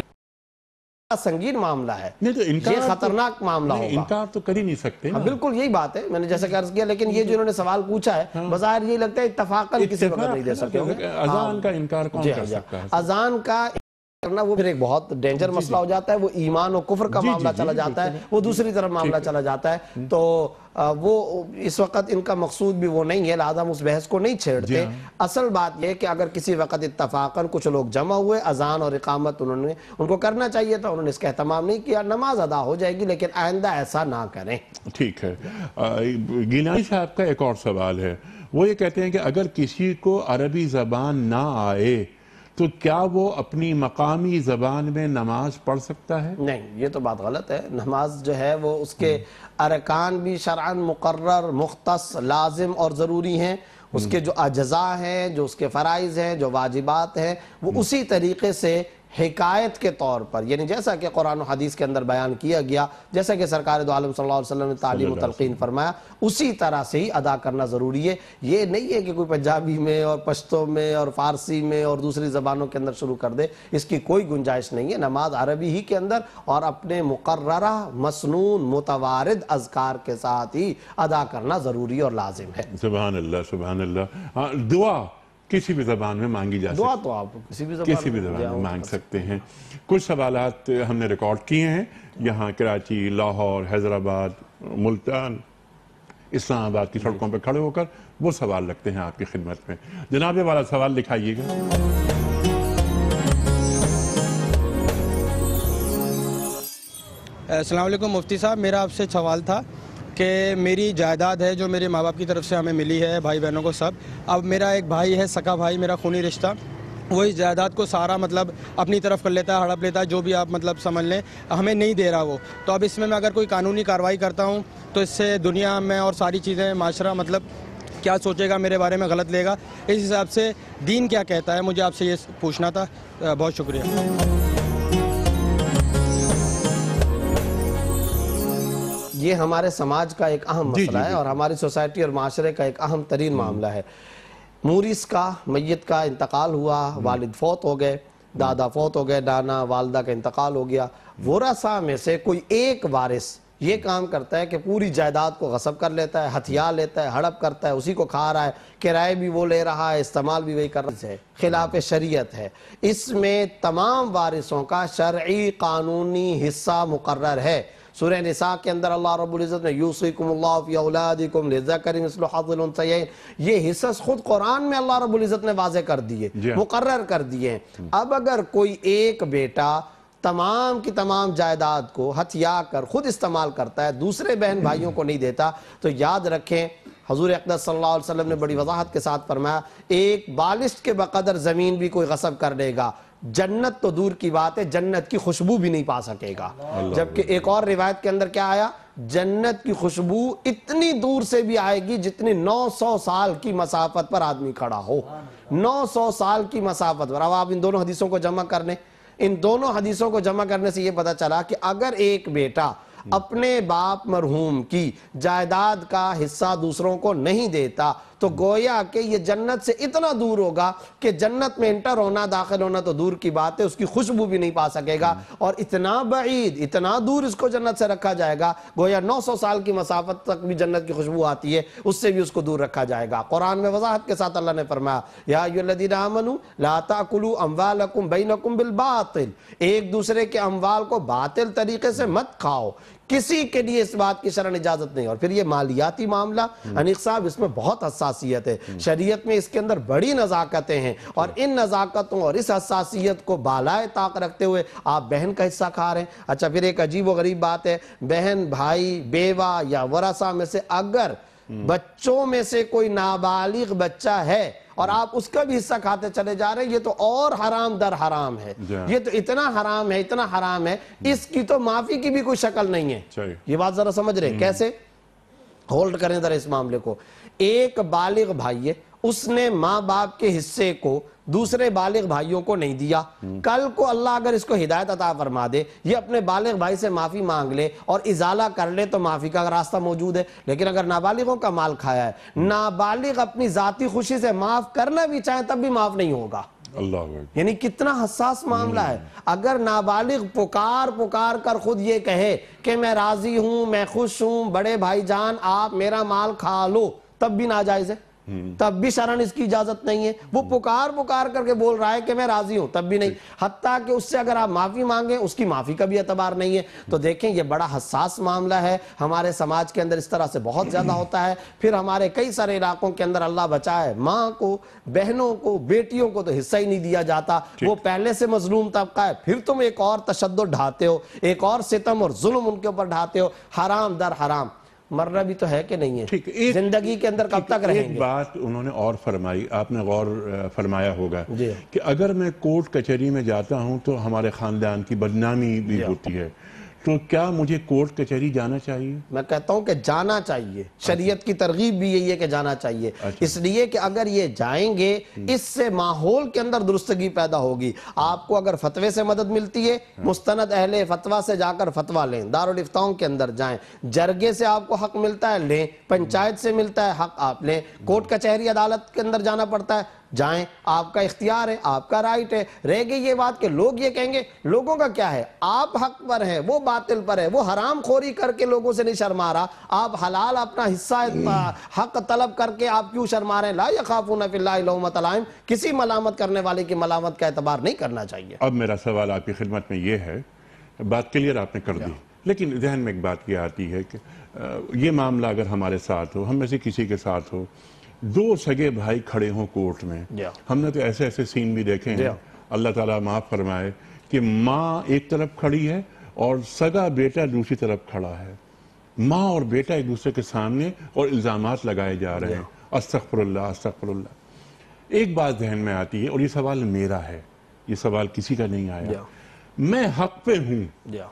سنگین معاملہ ہے، یہ خطرناک معاملہ ہوگا۔ انکار تو کر ہی نہیں سکتے۔ بالکل یہی بات ہے، میں نے جیسا کہ عرض کیا، لیکن یہ جو انہوں نے سوال پوچھا ہے بظاہر یہ لگتا ہے اتفاقاً کسی وقت نہیں دے سکتے۔ اذان کا انکار کون کر سکتا ہے؟ اذان کا کرنا وہ پھر ایک بہت ڈینجر مسئلہ ہو جاتا ہے، وہ ایمان و کفر کا معاملہ چلا جاتا ہے، وہ دوسری طرف معاملہ چلا جاتا ہے، تو وہ اس وقت ان کا مقصود بھی وہ نہیں ہے، لہذا ہم اس بحث کو نہیں چھیڑتے۔ اصل بات یہ ہے کہ اگر کسی وقت اتفاقاً کچھ لوگ جمع ہوئے، اذان اور اقامت ان کو کرنا چاہیے تھا، انہوں نے اس کا اہتمام نہیں کیا، نماز ادا ہو جائے گی، لیکن آئندہ ایسا نہ کریں۔ ٹھیک ہے، گیلانی صاحب کا ایک اور سوال ہے، وہ یہ کہتے ہیں کہ اگر کسی کو عربی زبان نہ آئے تو کیا وہ اپنی مقامی زبان میں نماز پڑھ سکتا ہے؟ نہیں، یہ تو بات غلط ہے۔ نماز جو ہے وہ اس کے ارکان بھی شرعاً مقرر، مختص، لازم اور ضروری ہیں، اس کے جو اجزاء ہیں، جو اس کے فرائض ہیں، جو واجبات ہیں، وہ اسی طریقے سے حکایت کے طور پر، یعنی جیسا کہ قرآن و حدیث کے اندر بیان کیا گیا، جیسا کہ سرکار دو عالم صلی اللہ علیہ وسلم نے تعلیم و تلقین فرمایا، اسی طرح سے ہی ادا کرنا ضروری ہے۔ یہ نہیں ہے کہ کوئی پنجابی میں اور پشتو میں اور فارسی میں اور دوسری زبانوں کے اندر شروع کر دے، اس کی کوئی گنجائش نہیں ہے۔ نماز عربی ہی کے اندر اور اپنے مقررہ، مسنون، متوارد اذکار کے ساتھ ہی ادا کرنا ضروری اور لازم ہے۔ سبحان اللہ، سبحان اللہ۔ دعا کسی بھی زبان میں مانگی جا سکتی ہے، دعا تو آپ کسی بھی زبان میں مانگ سکتے ہیں۔ کچھ سوالات ہم نے ریکارڈ کیے ہیں، یہاں کراچی، لاہور، حیدرآباد، ملتان، اسلام آباد کی سڑکوں پہ کھڑے ہو کر وہ سوال رکھتے ہیں آپ کی خدمت میں۔ جناب یہ والا سوال دکھائیے گا۔ السلام علیکم مفتی صاحب، میرا آپ سے سوال تھا کہ میری جائیداد ہے جو میرے ماں باپ کی طرف سے ہمیں ملی ہے، بھائی بہنوں کو سب، اب میرا ایک بھائی ہے، سکا بھائی، میرا خونی رشتہ، وہ اس جائیداد کو سارا مطلب اپنی طرف کر لیتا ہے، ہڑپ لیتا ہے، جو بھی آپ مطلب سمجھ لیں، ہمیں نہیں دے رہا وہ۔ تو اب اس میں اگر کوئی قانونی کارروائی کرتا ہوں تو اس سے دنیا میں اور ساری چیزیں، معاشرہ مطلب کیا سوچے گا، میرے بارے میں غلط لے گا، اس حساب سے دین کیا کہتا ہے؟ مجھے آپ سے یہ پوچھنا تھا، بہت شکریہ۔ یہ ہمارے سماج کا ایک اہم مسئلہ ہے اور ہماری سوسائٹی اور معاشرے کا ایک اہم ترین معاملہ ہے۔ مورث کا، میت کا انتقال ہوا، والد فوت ہو گئے، دادا فوت ہو گئے، نانا، والدہ کا انتقال ہو گیا، ورثہ میں سے کوئی ایک وارث یہ کام کرتا ہے کہ پوری جائیداد کو غصب کر لیتا ہے، ہتھیار لیتا ہے، ہڑپ کرتا ہے، اسی کو کھا رہا ہے، کرائے بھی وہ لے رہا ہے، استعمال بھی وہی کر رہا ہے، خلاف شریعت ہے۔ اس میں تمام وارثوں کا شرعی قانونی حصہ مقرر ہے۔ سورہ نساء کے اندر اللہ رب العزت نے یوصیکم اللہ فی اولادکم للذکر مثل حظ الانثیین، یہ حصص خود قرآن میں اللہ رب العزت نے واضح کر دیے، مقرر کر دیے۔ اب اگر کوئی ایک بیٹا تمام کی تمام جائیداد کو ہتھیا کر خود استعمال کرتا ہے، دوسرے بہن بھائیوں کو نہیں دیتا، تو یاد رکھیں حضور اقدس صلی اللہ علیہ وسلم نے بڑی وضاحت کے ساتھ فرمایا، ایک بالشت کے بقدر زمین بھی کوئی غصب کر لے گا، جنت تو دور کی بات ہے، جنت کی خوشبو بھی نہیں پا سکے گا۔ جبکہ ایک اور روایت کے اندر کیا آیا؟ جنت کی خوشبو اتنی دور سے بھی آئے گی جتنی 900 سال کی مسافت پر آدمی کھڑا ہو، 900 سال کی مسافت پر۔ اب آپ ان دونوں حدیثوں کو جمع کرنے، ان دونوں حدیثوں کو جمع کرنے سے یہ پتا چلا کہ اگر ایک بیٹا اپنے باپ مرحوم کی جائیداد کا حصہ دوسروں کو نہیں دیتا تو گویا کہ یہ جنت سے اتنا دور ہوگا کہ جنت میں انٹر ہونا، داخل ہونا تو دور کی بات ہے، اس کی خوشبو بھی نہیں پا سکے گا، اور اتنا بعید، اتنا دور اس کو جنت سے رکھا جائے گا، گویا 900 سال کی مسافت تک بھی جنت کی خوشبو آتی ہے، اس سے بھی اس کو دور رکھا جائے گا۔ قرآن میں وضاحت کے ساتھ اللہ نے فرمایا یا ایھا الذین آمنوا لا تاکلوا اموالکم بینکم بالباطل، ایک دوسرے کے اموال کو باطل طریقے سے مت کھاؤ، کسی کے لیے اس بات کی شرعن اجازت نہیں۔ اور پھر یہ مالیاتی معاملہ، انیق صاحب اس میں بہت حساسیت ہے، شریعت میں اس کے اندر بڑی نزاکتیں ہیں، اور ان نزاکتوں اور اس حساسیت کو بالائے طاق رکھتے ہوئے آپ بہن کا حصہ کھا رہے ہیں۔ اچھا پھر ایک عجیب و غریب بات ہے، بہن، بھائی، بیوہ یا ورثہ میں سے اگر بچوں میں سے کوئی نابالغ بچہ ہے اور آپ اس کا بھی حصہ کھاتے چلے جا رہے ہیں، یہ تو اور حرام در حرام ہے، یہ تو اتنا حرام ہے، اتنا حرام ہے، اس کی تو معافی کی بھی کوئی شکل نہیں ہے۔ یہ بات ذرا سمجھ رہے ہیں کیسے؟ ہولڈ کریں ذرا اس معاملے کو۔ ایک بالغ بھائی ہے، اس نے ماں باپ کے حصے کو دوسرے بالغ بھائیوں کو نہیں دیا، کل کو اللہ اگر اس کو ہدایت عطا فرما دے، یہ اپنے بالغ بھائی سے معافی مانگ لے اور ازالہ کر لے تو معافی کا راستہ موجود ہے۔ لیکن اگر نابالغوں کا مال کھایا ہے، نابالغ اپنی ذاتی خوشی سے معاف کرنا بھی چاہیں تب بھی معاف نہیں ہوگا۔ یعنی کتنا حساس معاملہ ہے۔ اگر نابالغ پکار کر خود یہ کہے کہ میں راضی ہوں، میں خوش ہوں، بڑے بھائی جان آپ میرا مال کھا لو، تب بھی ناجائز ہے، تب بھی شرعن اس کی اجازت نہیں ہے۔ وہ پکار کر کے بول رہا ہے کہ میں راضی ہوں، تب بھی نہیں، حتیٰ کہ اس سے اگر آپ معافی مانگیں اس کی معافی کا بھی اعتبار نہیں ہے۔ تو دیکھیں یہ بڑا حساس معاملہ ہے، ہمارے سماج کے اندر اس طرح سے بہت زیادہ ہوتا ہے۔ پھر ہمارے کئی سارے علاقوں کے اندر اللہ بچائے، ماں کو، بہنوں کو، بیٹیوں کو تو حصہ ہی نہیں دیا جاتا، وہ پہلے سے مظلوم طبقہ ہے، پھر تم ایک اور تشدد ڈھاتے ہو، ایک اور ستم اور ظلم ان کے اوپر ڈھاتے ہو، حرام در حرام۔ مرنا بھی تو ہے کہ نہیں ہے، زندگی کے اندر کب تک رہیں گے؟ ایک بات انہوں نے اور فرمائی، آپ نے غور فرمایا ہوگا کہ اگر میں کورٹ کچہری میں جاتا ہوں تو ہمارے خاندان کی بدنامی بھی ہوتی ہے، تو کیا مجھے کورٹ کچہری جانا چاہیے؟ میں کہتا ہوں کہ جانا چاہیے، شریعت کی ترغیب بھی یہی ہے کہ جانا چاہیے، اس لیے کہ اگر یہ جائیں گے اس سے ماحول کے اندر درستگی پیدا ہوگی۔ آپ کو اگر فتوے سے مدد ملتی ہے، مستند اہل فتویٰ سے جا کر فتویٰ لیں، دارالافتاؤں کے اندر جائیں، جرگے سے آپ کو حق ملتا ہے لیں، پنچایت سے ملتا ہے حق آپ لیں، کورٹ کچہری عدالت کے اندر جانا پڑتا ہے جائیں، آپ کا اختیار ہے، آپ کا رائٹ ہے۔ رہ گئی یہ بات کہ لوگ یہ کہیں گے، لوگوں کا کیا ہے؟ آپ حق پر ہیں، وہ باطل پر ہے، وہ حرام خوری کر کے لوگوں سے نہیں شرما رہا، آپ حلال اپنا حصہ حق طلب کر کے آپ کیوں شرما رہے ہیں؟ لا یخافون فی اللہ لومۃ لائم، کسی ملامت کرنے والے کی ملامت کا اعتبار نہیں کرنا چاہیے۔ اب میرا سوال آپ کی خدمت میں یہ ہے، بات کلیئر آپ نے کر دی، لیکن ذہن میں ایک بات یہ آتی ہے کہ یہ معاملہ اگر ہمارے ساتھ ہو، ہم میں سے کسی کے ساتھ ہو، دو سگے بھائی کھڑے ہوں کورٹ میں، ہم نے تو ایسے ایسے سین بھی دیکھے ہیں، اللہ تعالیٰ معاف فرمائے، کہ ماں ایک طرف کھڑی ہے اور سگا بیٹا دوسری طرف کھڑا ہے، ماں اور بیٹا ایک دوسرے کے سامنے اور الزامات لگائے جا رہے ہیں، استغفر اللہ استغفر اللہ۔ ایک بات ذہن میں آتی ہے، اور یہ سوال میرا ہے، یہ سوال کسی کا نہیں آیا، میں حق پہ ہوں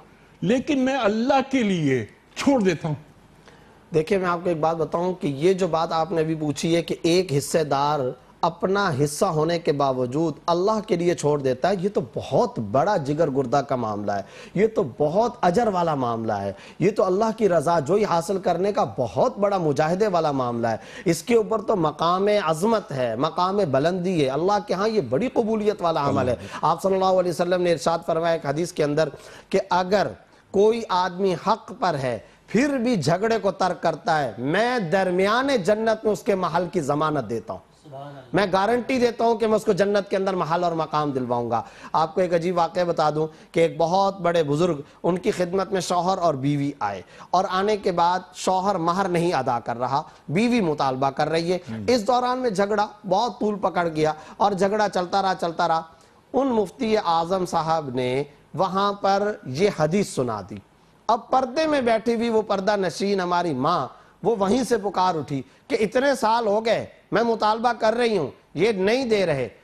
لیکن میں اللہ کے لیے چھوڑ دیتا ہوں۔ دیکھیں میں آپ کو ایک بات بتاؤں کہ یہ جو بات آپ نے ابھی پوچھی ہے کہ ایک حصے دار اپنا حصہ ہونے کے باوجود اللہ کے لیے چھوڑ دیتا ہے، یہ تو بہت بڑا جگر گردہ کا معاملہ ہے، یہ تو بہت اجر والا معاملہ ہے، یہ تو اللہ کی رضا جوئی حاصل کرنے کا بہت بڑا مجاہدے والا معاملہ ہے، اس کے اوپر تو مقام عظمت ہے، مقام بلندی ہے، اللہ کے ہاں یہ بڑی قبولیت والا عمل ہے۔ آپ صلی اللہ علیہ وسلم نے ارشاد فرمایا ایک حدیث کے اندر کہ اگر کوئی آدمی حق پر ہے پھر بھی جھگڑے کو ترک کرتا ہے، میں درمیان جنت میں اس کے محل کی ضمانت دیتا ہوں، میں گارنٹی دیتا ہوں کہ میں اس کو جنت کے اندر محل اور مقام دلواؤں گا۔ آپ کو ایک عجیب واقعہ بتا دوں کہ ایک بہت بڑے بزرگ، ان کی خدمت میں شوہر اور بیوی آئے، اور آنے کے بعد شوہر مہر نہیں ادا کر رہا، بیوی مطالبہ کر رہی ہے، اس دوران میں جھگڑا بہت طول پکڑ گیا اور جھگڑا چلتا رہا۔ ان مفتی اعظم صاحب نے وہاں پر یہ حدیث سنا دی۔ اب پردے میں بیٹھی ہوئی وہ پردہ نشین ہماری ماں، وہ وہیں سے پکار اٹھی کہ اتنے سال ہو گئے میں مطالبہ کر رہی ہوں، یہ نہیں دے رہے،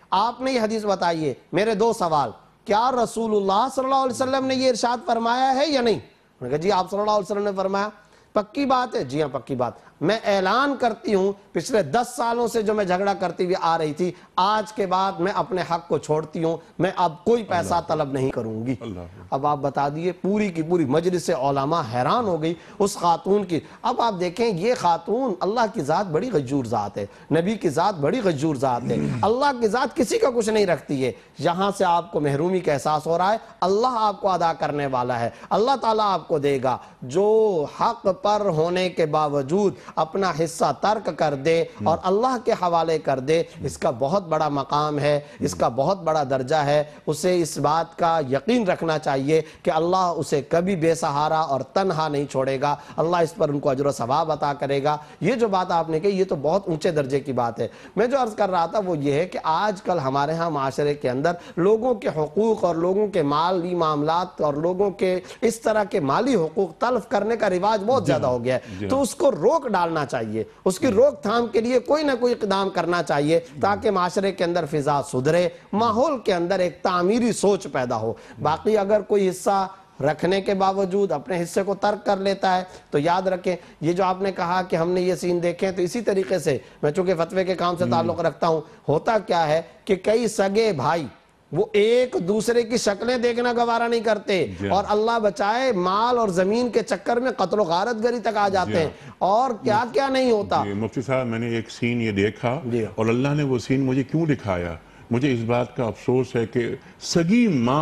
آپ نے یہ حدیث بتائیے. میرے دو سوال, کیا رسول اللہ صلی اللہ علیہ وسلم نے یہ ارشاد فرمایا ہے یا نہیں؟ میں نے کہا جی آپ صلی اللہ علیہ وسلم نے فرمایا. پکی بات ہے؟ جی ہاں پکی بات. میں اعلان کرتی ہوں پچھلے 10 سالوں سے جو میں جھگڑا کرتی ہوئی آ رہی تھی, آج کے بعد میں اپنے حق کو چھوڑتی ہوں, میں اب کوئی پیسہ طلب نہیں کروں گی. اب آپ بتا دیئے, پوری کی پوری مجلس علماء حیران ہو گئی اس خاتون کی. اب آپ دیکھیں یہ خاتون, اللہ کی ذات بڑی غجور ذات ہے, نبی کی ذات بڑی غجور ذات ہے, اللہ کی ذات کسی کا کچھ نہیں رکھتی ہے. یہاں سے آپ کو محرومی کا احساس ہو رہا ہے, اللہ آپ کو ادا کرنے والا ہے, اللہ تعالیٰ آپ کو دے گا. جو حق پر ہونے کے باوجود اپنا حصہ ترک کر دے اور اللہ کے حوالے کر دے, اس کا بہت بڑا مقام ہے, اس کا بہت بڑا درجہ ہے. اسے اس بات کا یقین رکھنا چاہیے کہ اللہ اسے کبھی بے سہارا اور تنہا نہیں چھوڑے گا, اللہ اس پر ان کو اجر و ثواب عطا کرے گا. یہ جو بات آپ نے کہی یہ تو بہت اونچے درجے کی بات ہے. میں جو عرض کر رہا تھا وہ یہ ہے کہ آج کل ہمارے ہاں معاشرے کے اندر لوگوں کے حقوق اور لوگوں کے مالی معاملات اور لوگوں کے اس طرح کے مالی حقوق تلف کرنے کا رواج بہت زیادہ ہو گیا ہے. تو اس کو روک ڈالنا چاہیے, اس کی روک تھام کے لیے کوئی نہ کوئی اقدام کرنا چاہیے تاکہ معاشرے کے اندر فضا سدھرے, ماحول کے اندر ایک تعمیری سوچ پیدا ہو. باقی اگر کوئی حصہ رکھنے کے باوجود اپنے حصے کو ترک کر لیتا ہے تو یاد رکھیں, یہ جو آپ نے کہا کہ ہم نے یہ سین دیکھیں, تو اسی طریقے سے میں چونکہ فتوے کے کام سے تعلق رکھتا ہوں, ہوتا کیا ہے کہ کئی سگے بھائی وہ ایک دوسرے کی شکلیں دیکھنا گوارا نہیں کرتے اور اللہ بچائے مال اور زمین کے چکر میں قتل و غارت گری تک آ جاتے ہیں, اور کیا کیا نہیں ہوتا. مفتی صاحب میں نے ایک سین یہ دیکھا اور اللہ نے وہ سین مجھے کیوں دکھایا, مجھے اس بات کا افسوس ہے کہ سگی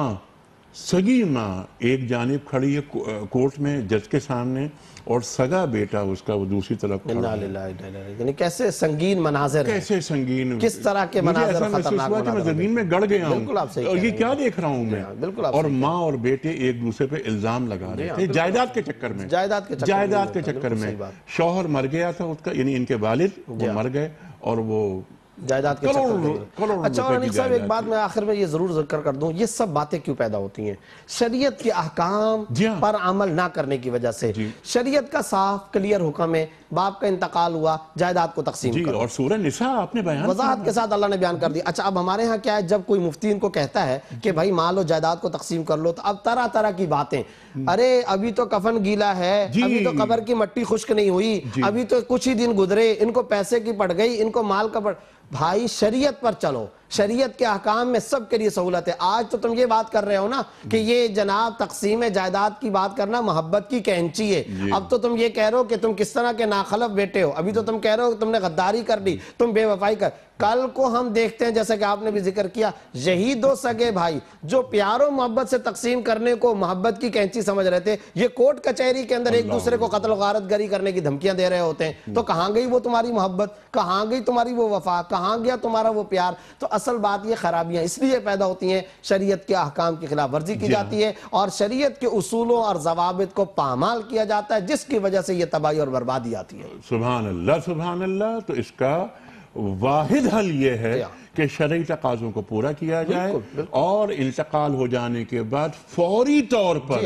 ماں ایک جانب کھڑی ہے کورٹ میں جج کے سامنے, اور سگا بیٹا اس کا وہ دوسری طرف کھڑا ہے. یعنی کیسے سنگین مناظر ہیں, کیسے سنگین, کس طرح کے مناظر خطرناک مناظر, میں زمین میں گڑ گیا ہوں. بالکل آپ صحیح اور یہ کیا دیکھ رہا ہوں میں, اور ماں اور بیٹے ایک دوسرے پہ الزام لگا رہے تھے جائیداد کے چکر میں, جائیداد کے چکر میں. شوہر مر گیا تھا اس کا, یعنی ان کے والد وہ مر گئے اور وہ جائیداد کے چکر میں. اچھا اور انیق صاحب ایک بات میں آخر میں یہ ضرور ذکر کر دوں, یہ سب باتیں کیوں پیدا ہوتی ہیں؟ شریعت کے احکام پر عمل نہ کرنے کی وجہ سے. شریعت کا صاف کلیئر حکم ہے, باپ کا انتقال ہوا جائیداد کو تقسیم کرو, اور سورہ نساء آپ نے بیان وضاحت کے ساتھ اللہ نے بیان کر دی. اچھا اب ہمارے ہاں کیا ہے, جب کوئی مفتی ان کو کہتا ہے کہ بھائی مال و جائیداد کو تقسیم کر لو, تو اب طرح طرح کی باتیں, ارے ابھی تو کفن گیلا ہے, ابھی تو قبر کی مٹی خشک نہیں ہوئی, ابھی تو کچھ ہی دن گزرے, ان کو پیسے کی پڑ گئی, ان کو مال کا پڑ. بھائی شریعت پر چلو, شریعت کے احکام میں سب کے لیے سہولت ہے. آج تو تم یہ بات کر رہے ہو نا کہ یہ جناب تقسیم جائیداد کی بات کرنا محبت کی کینچی ہے. اب تو تم یہ کہہ رہے ہو کہ تم کس طرح کے ناخلف بیٹے ہو, ابھی تو تم کہہ رہے ہو کہ تم نے غداری کر دی, تم بے وفائی کر. کل کو ہم دیکھتے ہیں جیسا کہ آپ نے بھی ذکر کیا, یہی دو سگے بھائی جو پیار و محبت سے تقسیم کرنے کو محبت کی کینچی سمجھ رہے تھے, یہ کورٹ کچہری کے اندر ایک دوسرے کو قتل و غارت گری کرنے کی دھمکیاں دے رہے ہوتے ہیں. تو کہاں گئی وہ تمہاری محبت, کہاں گئی تمہاری وہ وفا, کہاں گیا تمہارا وہ پیار؟ تو اصل بات یہ خرابیاں اس لیے پیدا ہوتی ہیں, شریعت کے احکام کی خلاف ورزی کی جاتی ہے اور شریعت کے اصولوں اور ضوابط کو پامال کیا جاتا ہے, جس کی وجہ سے یہ تباہی اور بربادی آتی ہے. سبحان اللہ سبحان اللہ. تو اس کا واحد حل یہ ہے کہ شرعی تقاضوں کو پورا کیا جائے اور انتقال ہو جانے کے بعد فوری طور پر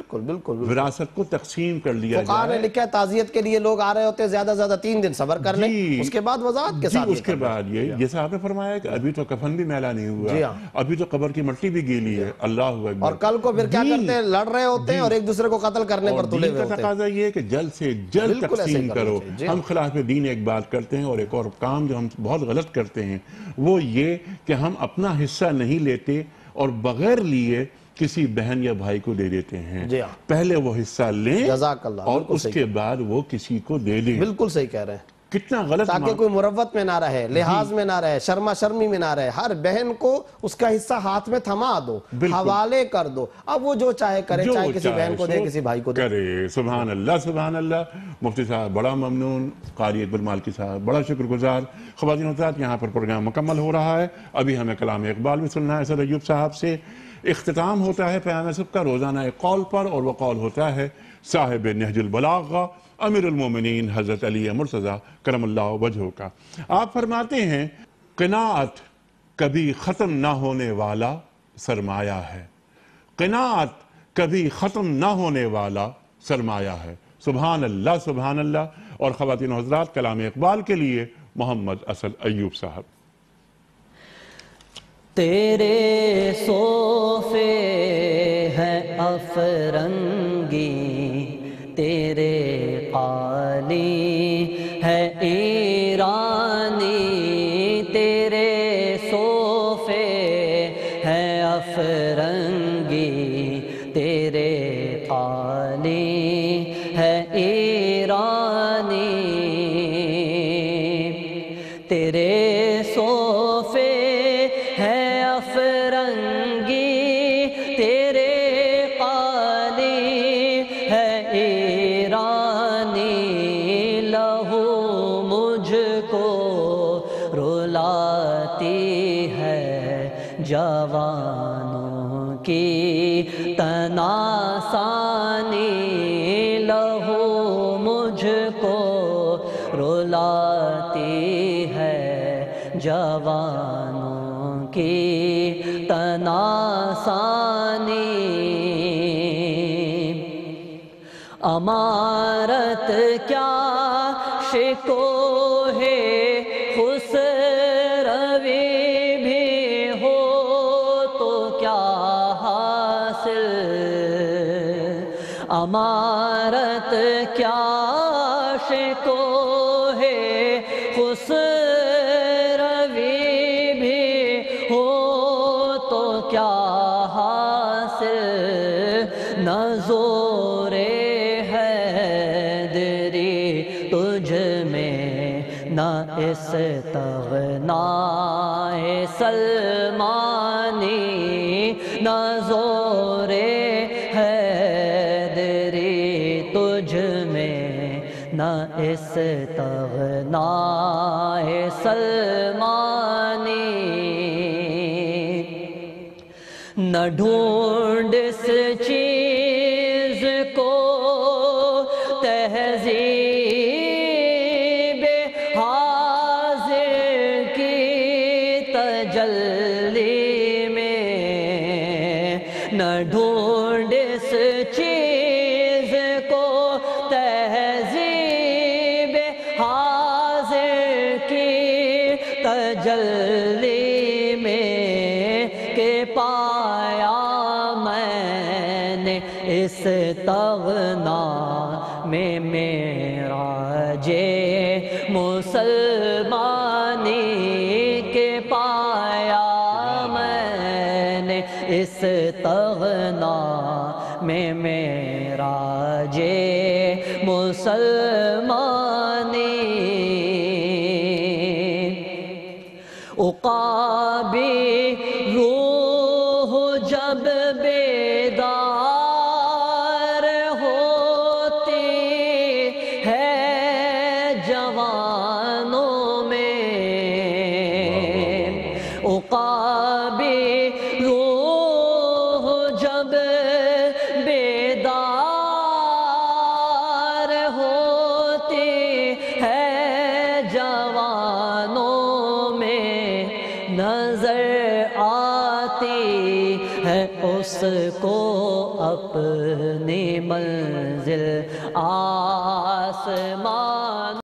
وراثت کو تقسیم کر لیا جائے. فقہاء نے لکھا ہے تعزیت کے لیے لوگ آ رہے ہوتے ہیں, زیادہ زیادہ 3 دن صبر کر لیں, اس کے بعد وضاحت کے ساتھ. اس کے بعد یہ جیسا آپ نے فرمایا کہ ابھی تو کفن بھی میلا نہیں ہوا, ابھی تو قبر کی مٹی بھی گیلی ہے, اللہ اکبر. اور کل کو پھر کیا کرتے ہیں, لڑ رہے ہوتے ہیں اور ایک دوسرے کو قتل کرنے پر تلے ہوئے ہوتے ہیں. تقاضا یہ ہے کہ جلد سے جلد تقسیم کرو. ہم خلاف دین ایک بات کرتے ہیں, اور ایک اور کام جو ہم بہت غلط کرتے ہیں وہ یہ کہ ہم اپنا حصہ نہیں لیتے اور بغیر لیے کسی بہن یا بھائی کو دے دیتے ہیں. پہلے وہ حصہ لیں اور اس کے بعد وہ کسی کو دے دیں. بالکل صحیح کہہ رہے ہیں. کتنا غلط, تاکہ کوئی مروت میں نہ رہے, لحاظ میں نہ رہے, شرما شرمی میں نہ رہے. ہر بہن کو اس کا حصہ ہاتھ میں تھما دو, حوالے کر دو, اب وہ جو چاہے کرے, چاہے کسی بہن کو دے, کسی بھائی کو دے. سبحان اللہ سبحان اللہ. مفتی صاحب بڑا ممنون, قاری اکبر مالکی صاحب بڑا شکر گزار. خواتین حضرات یہاں پر پروگرام مکمل ہو رہا ہے, ابھی ہمیں کلام اقبال بھی سننا ہے سر ایوب صاحب سے. اختتام ہوتا ہے پیام صبح کا روزانہ ایک قول پر, اور وہ قول ہوتا ہے صاحب نہج البلاغہ امیر المومنین حضرت علی مرتضی کرم اللہ وجہہ کا. آپ فرماتے ہیں قناعت کبھی ختم نہ ہونے والا سرمایہ ہے, قناعت کبھی ختم نہ ہونے والا سرمایہ ہے. سبحان اللہ سبحان اللہ. اور خواتین و حضرات کلام اقبال کے لیے محمد اسد ایوب صاحب. تیرے صوفے ہیں افرنگی، تیرے قالی ہے ایرانی، تیرے صوفے ہیں افرنگی، تیرے قالی ہے ایرانی، تیرے صوفے ہے افرنگی، تیرے قالی ہے ایرانی، لہو مجھ کو رلاتی ہے جوانوں کی تناسانی، لہو مجھ کو رلاتی ہے جوانوں کی تناسانی، امارت کیا شکوہ خسروی بھی ہو تو کیا حاصل، امارت کیا شکوہ خسروی بھی ہو تو کیا حاصل، نہ زور حیدری تجھ میں نہ استغنائے سلمانی، نہ زور حیدری تجھ میں نہ استغنائے سلمانی، نہ ڈھونڈ اس چیز کو تہذیب حاضر کی تجلی میں، نہ ڈھونڈ اس چیز کو تہذیب حاضر کی تجلی میں، کہ پایا میں نے استغنا میں معراج مسلمانی، کہ پایا میں نے استغنا میں معراج مسلمانی، عقابی روح جب بیدار ہوتی ہے جوانوں میں، عقابی روح جب بیدار ہوتی ہے جوانوں میں، نظر آتی ہے اس کو اپنی منزل آسمان